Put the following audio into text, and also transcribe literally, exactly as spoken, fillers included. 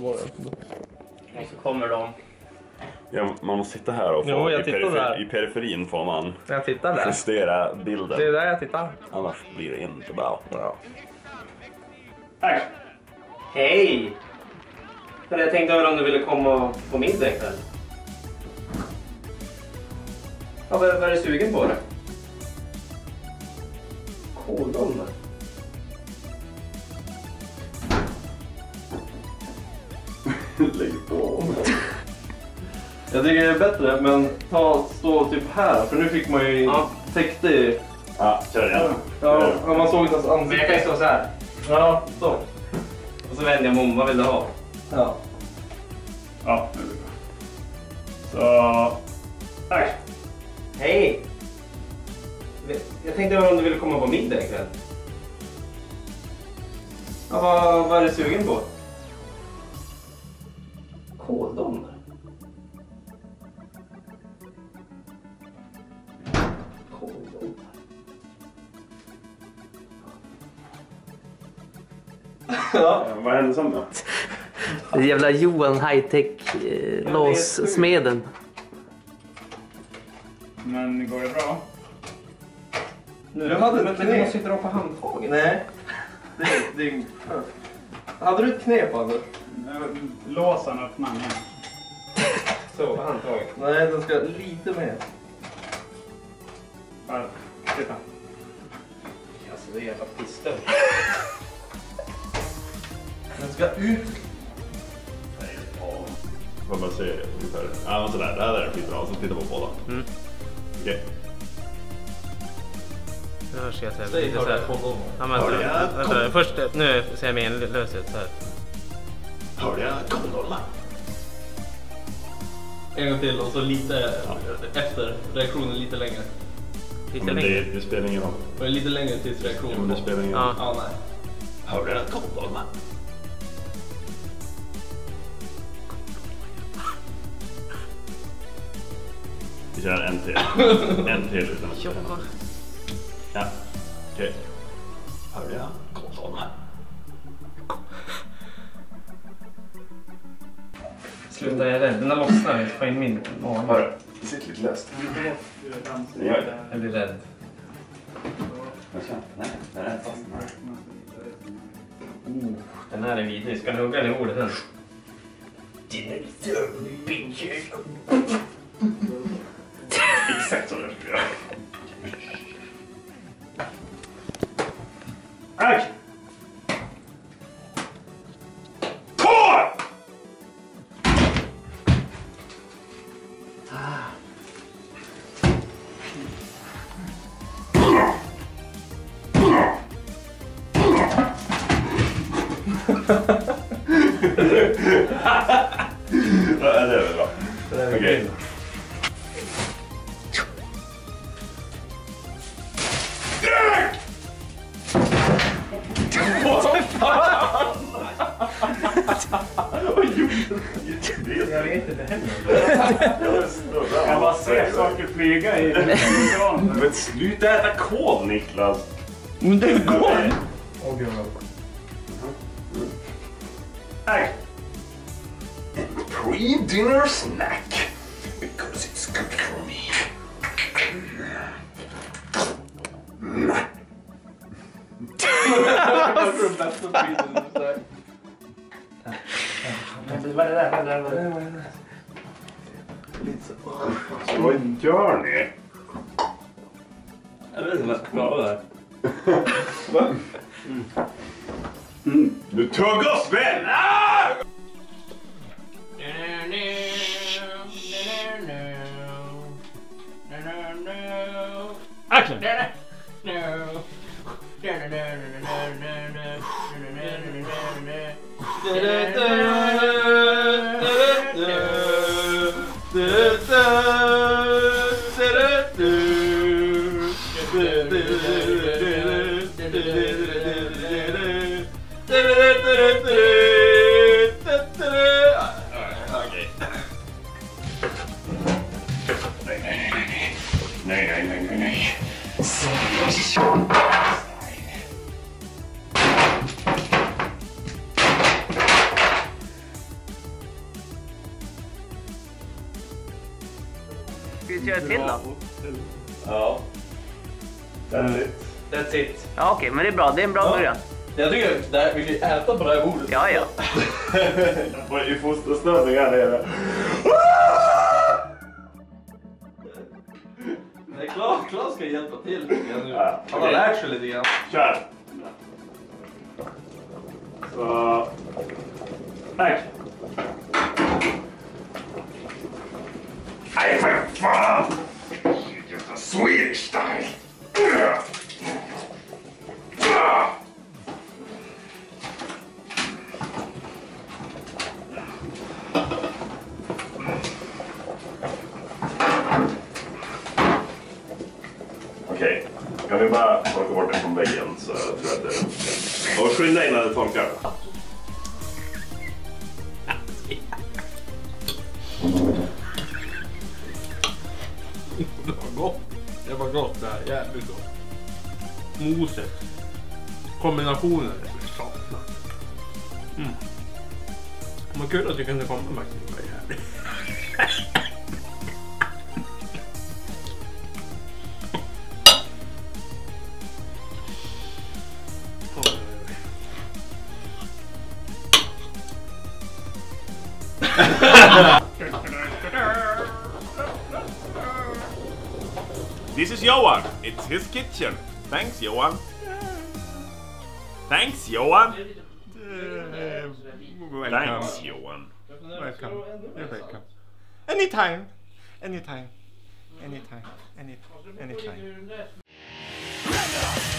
morgonen. Och så kommer de. Ja, man måste sitta här och få Jo, jag i, tittar perifer där. i periferin får man Jag tittar där. justera bilden. Det är där jag tittar. Annars blir det inte bra. Ja. Tack. Hej! Men jag tänkte höra om du ville komma på middag ikväll. Ja, vad, vad är du sugen på det? Kåldolmar. Lägg på. Jag tycker det är bättre, men ta, stå typ här, för nu fick man ju Ja. täckte i... Ja, kör igen. Ja, ja, man såg inte ens Men ansikte. jag kan ju stå så här. Ja, så. Och så vänder jag mig om. Vad vill du ha? Ja. Ja, det blir bra. Så... Tack. Hej! Jag tänkte höra om du ville komma på middag ikväll. Ja, vad, vad är du sugen på? Kåldolmar. Kåldolmar. Ja. Vad hände sen då? Det är jävla Johan high-tech eh, låssmeden. Men går det bra? Nu, Du hade men, ett men du knä. måste ju dra på handtaget. Nej. Det, det, hade du ett knep, Anders? Låsen öppnar igen. Så, handtaget. Nej, den ska lite mer. Bara, titta. Alltså det är jävla pisstöv. Den ska ut. Får man se ungefär. Ja, men sådär. Det här är skitbra. Så titta på båda. Mm. Okej. Nu hörs jag säga Säg lite tar så det här. på dem. Ja, men, Hörde jag? vänta, vänta, först nu ser jag min löshet så här. Hörde jag kåldolmar? En gång till och så lite efter reaktionen lite längre. Lite Men längre. det, det spelar ingen roll. Och lite längre tills Ja, reaktionen men det kom. spelar ingen Ja. roll. Ja, nej. Hörde jag kåldolmar? Vi kör en till. En till utan att Ja. Ja, okej. Hörde jag kåldolmar? Sluta, jag är rädd. Den där lossnar. Jag får in min mage. Hörru, det sitter lite löst. Det gör det. Jag blir rädd. Nej, det är fast. Oh, den här är vidrig. Ska ni hugga den i ordet sen? Exakt så det ska jag göra. Tack! Ja, det är väl bra. Okej. Jag vet inte heller. Jag bara ser saker flyga i mikrofonen. Men sluta äta kål, Niklas. Men det går! Åh gud. Tack! Pre-dinner snack. Because it's good for me. Vad är det där? Vad är det där? Vad är det där? Så vad gör ni? Jag vet inte om jag ska klara det här. Va? Mm. Du tuggas väl! Ah! Action! Nej, nej, nej, nej, nej. måste göra till då. Ja. That's it. That's it. Ja, okej, men det är bra. Det är en bra Ja. början. Jag tycker det här, vi kan äta på det här bordet. Ja, ja. Och i fosterställning här nere. Nej, Klas, Klas ska hjälpa till lite grann nu. Ja, Han har okej. lärt sig lite grann. Kör! Så... Tack! Nej, för fan! Jävla Swedish style! Okej, kan vi bara torka bort den från väggen så jag tror att det... Och skynda innan det torkar. Det var gott. Det var gott det här. Jävligt gott. Moset. Kombinationen är det saknar. Mm. Vad kul att du kunde komma Martin. Det här. This is Johan. It's his kitchen. Thanks, Johan. Thanks, Johan. Thanks, Johan. Welcome. You're welcome. Anytime. Anytime. Anytime. Anytime. Anytime.